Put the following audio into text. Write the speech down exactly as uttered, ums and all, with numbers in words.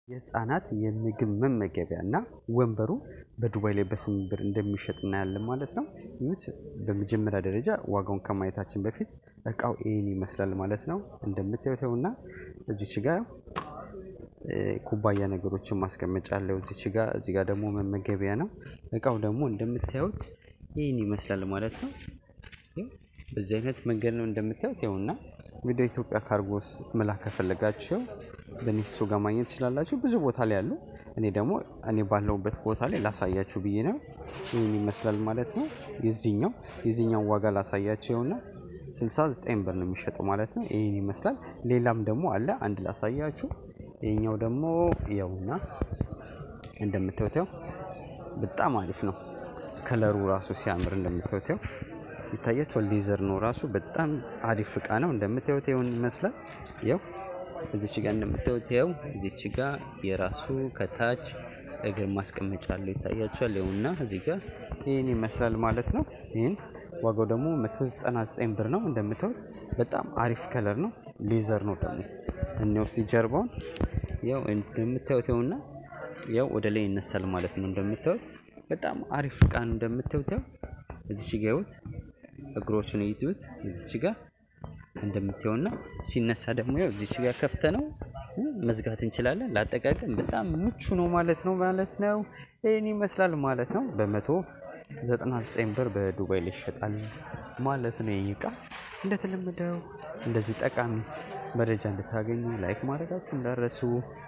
የህፃናት የምግብ መመገቢያና ወንበሩ በዱባይ ላይ በስምንት ብር እንደሚሸጥ እናያለን ማለት ነው። ይሁት በመጀመሪያ ደረጃ ዋጋውን ከማየታችን በፊት እቃው ይሄን ይመስላል ማለት ነው። እንደምታዩትና እዚች ጋር ኩባያ ነገሮችን ማስቀመጫ አለው። እዚች ጋር እዚህ ጋር ደግሞ መመገቢያ ነው። እቃው ደግሞ እንደምታዩት ይሄን ይመስላል ማለት ነው። በዚህ አይነት መንገድ ነው እንደምታዩት ይኸውና። ወደ ኢትዮጵያ ካርጎስ መላክ ከፈለጋችሁ በኒስቶ ጋር ማግኘት ትችላላችሁ። ብዙ ቦታ ላይ ያሉ እኔ ደግሞ እኔ ባለውበት ቦታ ላይ ላሳያችሁ ብዬ ነው። ይሄን ይመስላል ማለት ነው። የዚህኛው የዚህኛው ዋጋ ላሳያችሁና ስልሳ ዘጠኝ ብር ነው የሚሸጠው ማለት ነው። ይሄን ይመስላል። ሌላም ደግሞ አለ አንድ ላሳያችሁ። ይሄኛው ደግሞ ያውና እንደምታዩት በጣም አሪፍ ነው። ከለሩ ራሱ ሲያምር እንደምታዩት ይታያችኋል። ሌዘር ነው ራሱ በጣም አሪፍ እቃ ነው። እንደምታዩት ይሄን ይመስላል። ያው እዚች ጋር እንደምታዩት ያው እዚች ጋር የራሱ ከታች እግር ማስቀመጫ አለው ይታያችኋል። ይኸውና እዚህ ጋር ይሄን ይመስላል ማለት ነው። ይሄን ዋጋው ደግሞ መቶ ዘጠና ዘጠኝ ብር ነው። እንደምታዩት በጣም አሪፍ ከለር ነው። ሌዘር ነው ደግሞ እኔ ውስጥ ጀርባውን ያው እንደምታዩት ይኸውና ያው ወደ ላይ ይነሳል ማለት ነው። እንደምታዩት በጣም አሪፍ እቃ ነው። እንደምታዩት እዚች ጋር ይሁት እግሮቹን እዩት። እዚች ጋር እንደምታዩና ሲነሳ ደግሞ ያው እዚች ጋር ከፍተ ነው መዝጋት እንችላለን። ለአጠቃቀም በጣም ምቹ ነው ማለት ነው ማለት ነው። ይሄን ይመስላል ማለት ነው። በመቶ ዘጠና ዘጠኝ ብር በዱባይ ላይ ይሸጣል ማለት ነው። ይሄ እቃ እንደተለመደው እንደዚህ ጠቃሚ መረጃ እንድታገኙ ላይክ ማድረጋችሁ እንዳትረሱ።